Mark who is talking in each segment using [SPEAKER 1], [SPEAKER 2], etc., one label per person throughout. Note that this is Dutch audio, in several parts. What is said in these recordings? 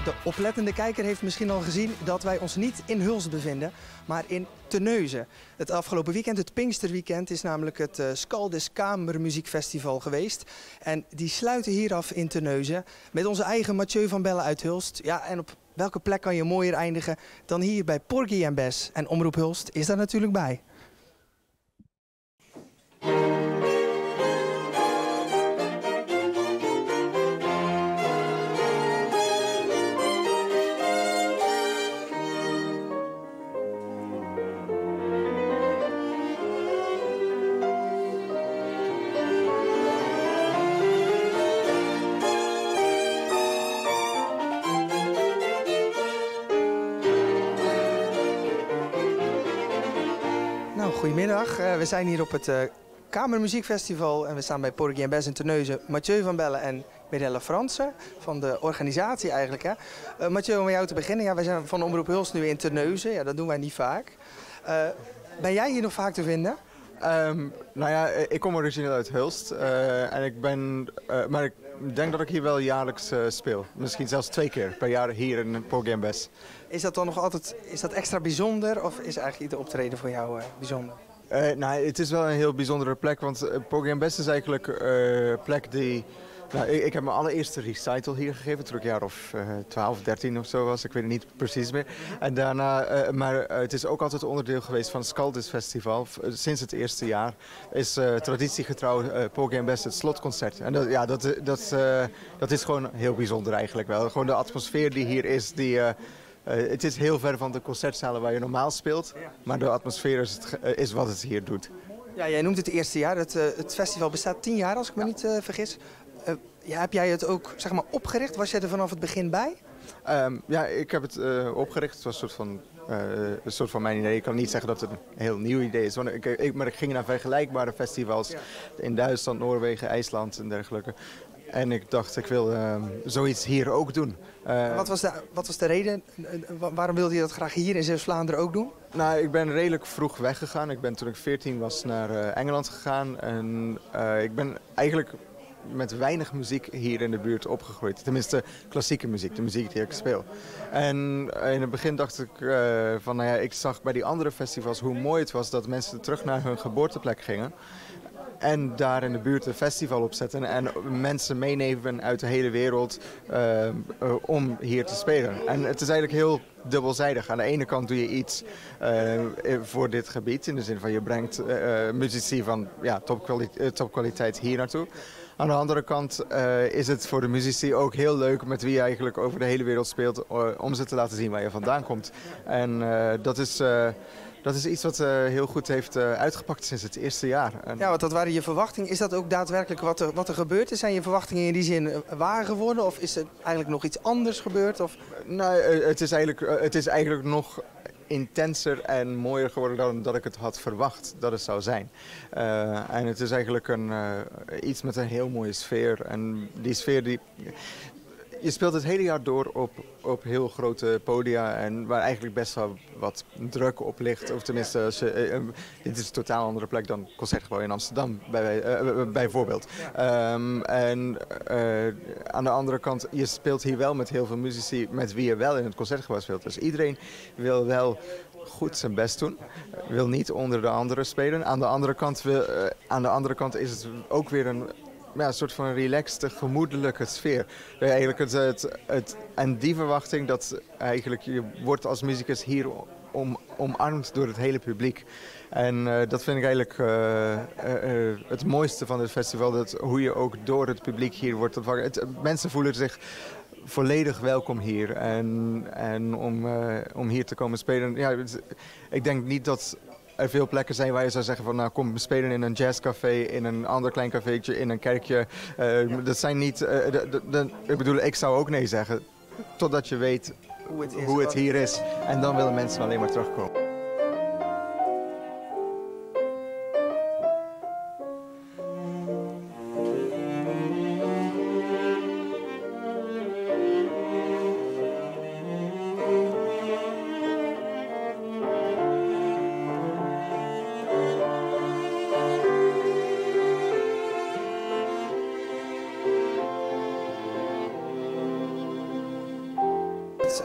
[SPEAKER 1] De oplettende kijker heeft misschien al gezien dat wij ons niet in Hulst bevinden, maar in Terneuzen. Het afgelopen weekend, het Pinksterweekend, is namelijk het Scaldis Kamermuziekfestival geweest. En die sluiten hier af in Terneuzen met onze eigen Mathieu van Bellen uit Hulst. Ja, en op welke plek kan je mooier eindigen dan hier bij Porgy en Bess? En Omroep Hulst is daar natuurlijk bij. Goedemiddag, we zijn hier op het Kamermuziekfestival en we staan bij Porgy en Bess in Terneuzen. Mathieu van Bellen en Mirelle Fransen van de organisatie eigenlijk. Hè. Mathieu, om met jou te beginnen. Ja, wij zijn van Omroep Hulst nu in Terneuzen, ja, dat doen wij niet vaak. Ben jij hier nog vaak te vinden?
[SPEAKER 2] Nou ja, ik kom origineel uit Hulst en maar ik denk dat ik hier wel jaarlijks speel. Misschien zelfs 2 keer per jaar hier in Porgy en Bess.
[SPEAKER 1] Is dat dan nog altijd extra bijzonder of is eigenlijk ieder optreden voor jou bijzonder?
[SPEAKER 2] Nou, het is wel een heel bijzondere plek, want Porgy en Bess is eigenlijk een plek die... Nou, ik heb mijn allereerste recital hier gegeven toen ik jaar of 12, 13 of zo was. Ik weet het niet precies meer. En daarna, maar het is ook altijd onderdeel geweest van het Scaldis Festival. Sinds het eerste jaar is traditiegetrouw Porgy en Bess het slotconcert. En dat is gewoon heel bijzonder eigenlijk wel. Gewoon de atmosfeer die hier is, het is heel ver van de concertzalen waar je normaal speelt. Maar de atmosfeer is wat het hier doet.
[SPEAKER 1] Ja, jij noemt het eerste jaar. Het festival bestaat 10 jaar als ik me niet vergis. Ja, heb jij het ook zeg maar, opgericht? Was jij er vanaf het begin bij?
[SPEAKER 2] Ja, ik heb het opgericht. Het was een soort van mijn idee. Ik kan niet zeggen dat het een heel nieuw idee is. Want maar ik ging naar vergelijkbare festivals in Duitsland, Noorwegen, IJsland en dergelijke. En ik dacht, ik wil zoiets hier ook doen.
[SPEAKER 1] Wat was de reden? Waarom wilde je dat graag hier in Zeeuws-Vlaanderen ook doen?
[SPEAKER 2] Nou, ik ben redelijk vroeg weggegaan. Ik ben toen ik 14 was naar Engeland gegaan. En ik ben eigenlijk met weinig muziek hier in de buurt opgegroeid. Tenminste, klassieke muziek, de muziek die ik speel. En in het begin dacht ik ik zag bij die andere festivals hoe mooi het was dat mensen terug naar hun geboorteplek gingen. En daar in de buurt een festival opzetten en mensen meenemen uit de hele wereld om hier te spelen. En het is eigenlijk heel dubbelzijdig. Aan de ene kant doe je iets voor dit gebied, in de zin van je brengt muzici van topkwaliteit hier naartoe. Aan de andere kant is het voor de muzici ook heel leuk met wie je eigenlijk over de hele wereld speelt om ze te laten zien waar je vandaan komt. En dat is iets wat heel goed heeft uitgepakt sinds het eerste jaar.
[SPEAKER 1] Ja, want dat waren je verwachtingen. Is dat ook daadwerkelijk wat er gebeurd is? Zijn je verwachtingen in die zin waar geworden? Of is er eigenlijk nog iets anders gebeurd? Of?
[SPEAKER 2] Nou, het is eigenlijk nog intenser en mooier geworden dan dat ik het had verwacht dat het zou zijn. En het is eigenlijk iets met een heel mooie sfeer. En die sfeer je speelt het hele jaar door op heel grote podia en waar eigenlijk best wel wat druk op ligt. Of tenminste, dit is een totaal andere plek dan Concertgebouw in Amsterdam bijvoorbeeld. En aan de andere kant, je speelt hier wel met heel veel muzici met wie je wel in het Concertgebouw speelt. Dus iedereen wil wel goed zijn best doen, wil niet onder de anderen spelen. Aan de andere kant is het ook weer een soort van relaxte, gemoedelijke sfeer. Eigenlijk en die verwachting dat eigenlijk je wordt als muzikus hier omarmd door het hele publiek. En dat vind ik eigenlijk het mooiste van het festival. Hoe je ook door het publiek hier wordt ontvangen. Mensen voelen zich volledig welkom hier. En om hier te komen spelen. Ja, ik denk niet dat er veel plekken zijn waar je zou zeggen van nou kom spelen in een jazzcafé, in een ander klein cafeetje, in een kerkje. Dat zijn niet, ik bedoel, ik zou ook nee zeggen totdat je weet hoe het hier is. En dan willen mensen alleen maar terugkomen.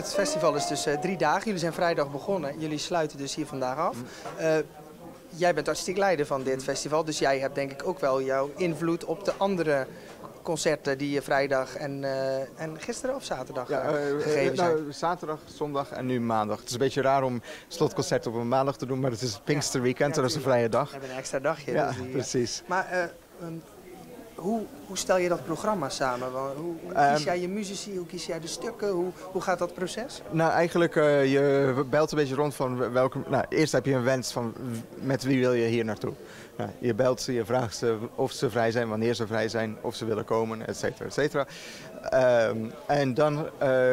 [SPEAKER 1] het festival is dus 3 dagen. Jullie zijn vrijdag begonnen. Jullie sluiten dus hier vandaag af. Jij bent artistiek leider van dit festival. Dus jij hebt denk ik ook wel jouw invloed op de andere concerten die je vrijdag en gisteren of zaterdag gegeven zijn.
[SPEAKER 2] Zaterdag, zondag en nu maandag. Het is een beetje raar om slotconcert op een maandag te doen, maar het is het Pinksterweekend, dat is een vrije dag.
[SPEAKER 1] We hebben een extra dagje.
[SPEAKER 2] Ja,
[SPEAKER 1] dus
[SPEAKER 2] precies.
[SPEAKER 1] Maar hoe stel je dat programma samen? Hoe kies jij je muzici? Hoe kies jij de stukken? Hoe gaat dat proces?
[SPEAKER 2] Nou, eigenlijk, je belt een beetje rond van welke... Nou, eerst heb je een wens van met wie wil je hier naartoe. Nou, je belt ze, je vraagt ze of ze vrij zijn, wanneer ze vrij zijn, of ze willen komen, et cetera, et cetera. En dan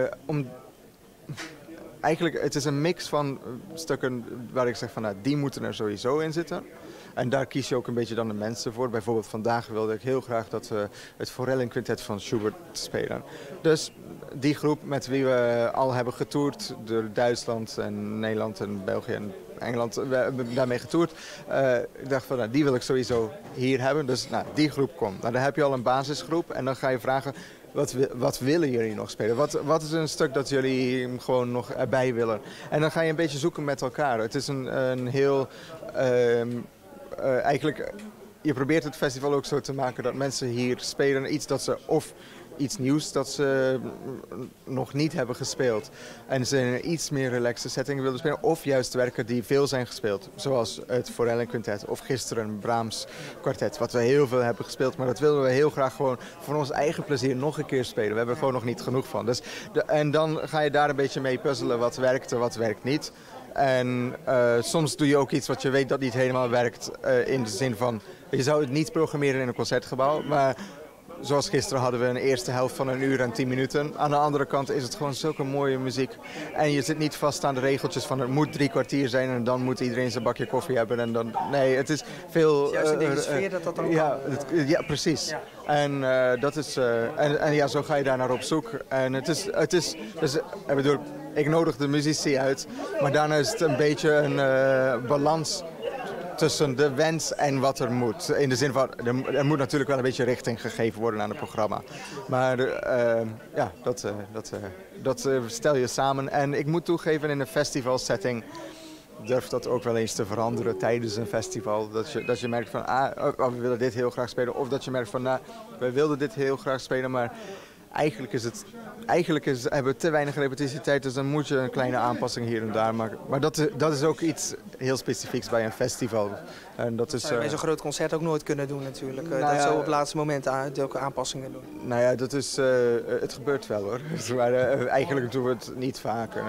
[SPEAKER 2] eigenlijk, het is een mix van stukken waar ik zeg van, nou, die moeten er sowieso in zitten. En daar kies je ook een beetje dan de mensen voor. Bijvoorbeeld vandaag wilde ik heel graag dat we het Forellenquintet van Schubert spelen. Dus die groep met wie we al hebben getoerd door Duitsland en Nederland en België en Engeland, we hebben daarmee getoerd. Ik dacht van, nou, die wil ik sowieso hier hebben. Dus nou, die groep komt. Nou, dan heb je al een basisgroep en dan ga je vragen, wat willen jullie nog spelen? Wat is een stuk dat jullie gewoon nog erbij willen? En dan ga je een beetje zoeken met elkaar. Het is een heel... eigenlijk, je probeert het festival ook zo te maken dat mensen hier spelen iets dat ze of iets nieuws dat ze nog niet hebben gespeeld. En ze in een iets meer relaxte setting willen spelen. Of juist werken die veel zijn gespeeld. Zoals het Forellenquintet of gisteren Brahms kwartet. Wat we heel veel hebben gespeeld. Maar dat willen we heel graag gewoon voor ons eigen plezier nog een keer spelen. We hebben er gewoon nog niet genoeg van. Dus en dan ga je daar een beetje mee puzzelen. Wat werkt en wat werkt niet. En soms doe je ook iets wat je weet dat niet helemaal werkt. In de zin van, je zou het niet programmeren in een concertgebouw. Maar zoals gisteren hadden we een eerste helft van 1 uur en 10 minuten. Aan de andere kant is het gewoon zulke mooie muziek. En je zit niet vast aan de regeltjes van het moet 3 kwartier zijn en dan moet iedereen zijn bakje koffie hebben. En dan, nee, het is veel...
[SPEAKER 1] Juist in deze sfeer dat dan
[SPEAKER 2] ja,
[SPEAKER 1] kan.
[SPEAKER 2] ja, precies. Ja. En dat is... en ja, zo ga je daar naar op zoek. En het is dus, ik nodig de muzici uit, maar daarna is het een beetje een balans tussen de wens en wat er moet. In de zin van, er moet natuurlijk wel een beetje richting gegeven worden aan het programma. Maar ja, dat stel je samen. En ik moet toegeven, in een festivalsetting durft dat ook wel eens te veranderen tijdens een festival. Dat je merkt van, we willen dit heel graag spelen. Of dat je merkt van, nou, we wilden dit heel graag spelen, maar Eigenlijk hebben we te weinig repetitietijd, dus dan moet je een kleine aanpassing hier en daar maken. Maar dat is ook iets heel specifieks bij een festival. En dat is,
[SPEAKER 1] bij zo'n groot concert ook nooit kunnen doen natuurlijk. Dat zo op het laatste moment ook aanpassingen doen.
[SPEAKER 2] Nou ja, dat is, het gebeurt wel hoor. Maar eigenlijk doen we het niet vaker.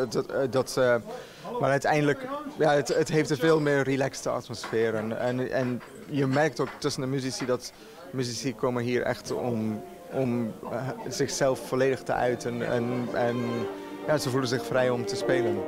[SPEAKER 2] Maar uiteindelijk, ja, het heeft een veel meer relaxte atmosfeer. En je merkt ook tussen de muzici dat muzici komen hier echt om zichzelf volledig te uiten en ja, ze voelen zich vrij om te spelen.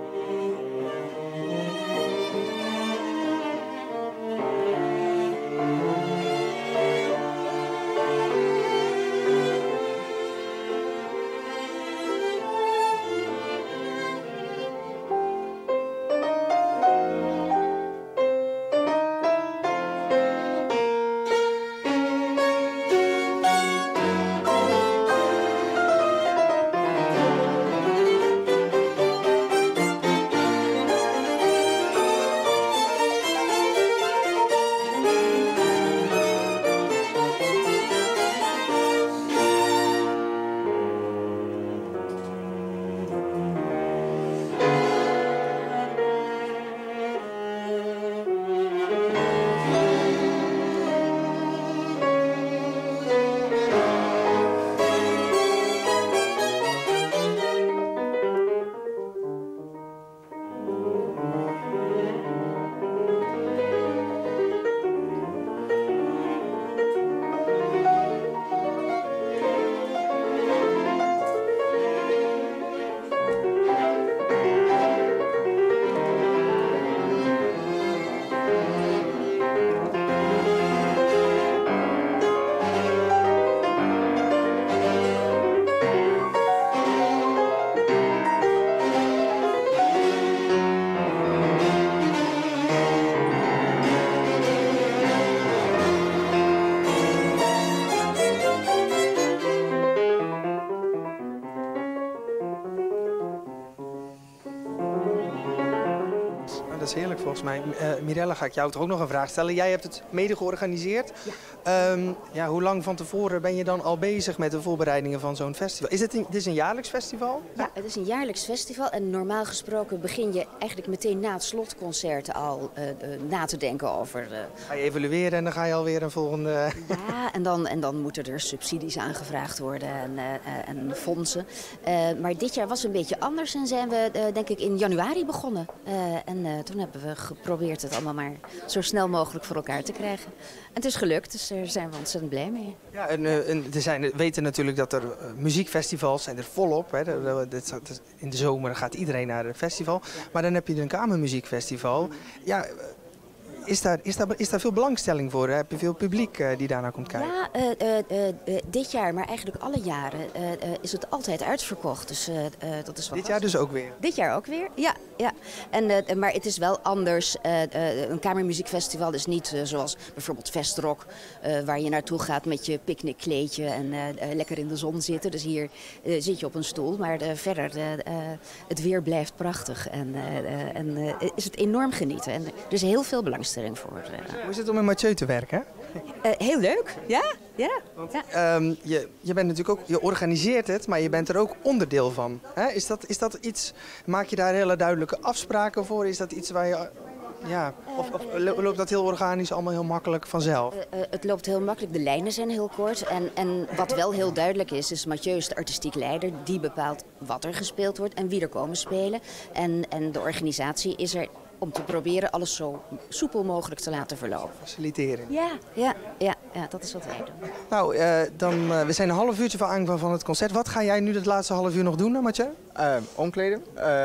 [SPEAKER 1] dat is heerlijk volgens mij. Mirella, ga ik jou toch ook nog een vraag stellen. Jij hebt het mede georganiseerd. Ja. Hoe lang van tevoren ben je dan al bezig met de voorbereidingen van zo'n festival? Dit is een jaarlijks festival?
[SPEAKER 3] Ja, het is een jaarlijks festival en normaal gesproken begin je eigenlijk meteen na het slotconcert al na te denken over...
[SPEAKER 1] Ga je evalueren en dan ga je alweer een volgende...
[SPEAKER 3] Ja, en dan moeten er subsidies aangevraagd worden en fondsen. Maar dit jaar was een beetje anders en zijn we denk ik in januari begonnen. Toen hebben we geprobeerd het allemaal maar zo snel mogelijk voor elkaar te krijgen. En het is gelukt, dus daar zijn we ontzettend blij mee.
[SPEAKER 1] Ja, we weten natuurlijk dat er muziekfestivals zijn er volop. Hè. In de zomer gaat iedereen naar een festival. Maar dan heb je een kamermuziekfestival. Ja, is daar veel belangstelling voor? Heb je veel publiek die daarnaar komt kijken?
[SPEAKER 3] Ja, dit jaar, maar eigenlijk alle jaren is het altijd uitverkocht. Dus dat is wel
[SPEAKER 1] dit jaar dus ook weer?
[SPEAKER 3] Dit jaar ook weer, ja. Maar het is wel anders. Een kamermuziekfestival is niet zoals bijvoorbeeld Vestrock, waar je naartoe gaat met je picknickkleedje en lekker in de zon zitten. Dus hier zit je op een stoel, maar verder, het weer blijft prachtig. En is het enorm genieten. En er is heel veel belangstelling voor.
[SPEAKER 1] Hoe is het om met Mathieu te werken?
[SPEAKER 3] Heel leuk, ja.
[SPEAKER 1] Je bent natuurlijk ook, je organiseert het, maar je bent er ook onderdeel van. Hè? Is dat iets, maak je daar hele duidelijke afspraken voor? Is dat iets waar je... Ja, of loopt dat heel organisch allemaal heel makkelijk vanzelf?
[SPEAKER 3] Het loopt heel makkelijk, de lijnen zijn heel kort. En wat wel heel duidelijk is Mathieu is de artistiek leider. Die bepaalt wat er gespeeld wordt en wie er komen spelen. En de organisatie is er om te proberen alles zo soepel mogelijk te laten verlopen.
[SPEAKER 1] Faciliteren.
[SPEAKER 3] Ja, dat is wat wij doen.
[SPEAKER 1] Nou, we zijn een half uurtje van aanvang van het concert. Wat ga jij nu het laatste half uur nog doen, Mathieu?
[SPEAKER 2] Omkleden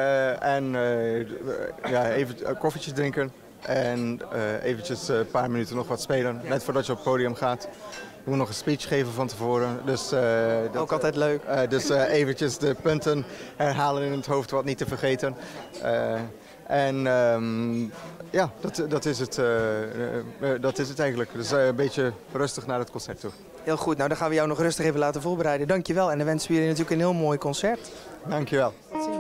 [SPEAKER 2] even koffietjes drinken en eventjes een paar minuten nog wat spelen. Net voordat je op het podium gaat. Je moet nog een speech geven van tevoren. Dus,
[SPEAKER 1] ook altijd leuk.
[SPEAKER 2] Dus eventjes de punten herhalen in het hoofd, wat niet te vergeten. Dat is het eigenlijk. Dus een beetje rustig naar het concert toe.
[SPEAKER 1] Heel goed, nou dan gaan we jou nog rustig even laten voorbereiden. Dankjewel en dan wensen we jullie natuurlijk een heel mooi concert.
[SPEAKER 2] Dankjewel.
[SPEAKER 1] Tot ziens.